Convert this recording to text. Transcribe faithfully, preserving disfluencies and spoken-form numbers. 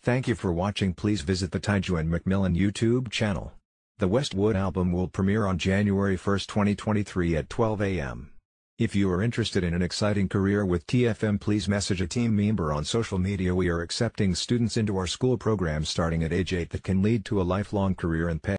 Thank you for watching. Please visit the Taiju and Macmillan YouTube channel. The Westwood album will premiere on January first twenty twenty-three at twelve A M If you are interested in an exciting career with T F M, please message a team member on social media. We are accepting students into our school programs starting at age eight that can lead to a lifelong career and pay.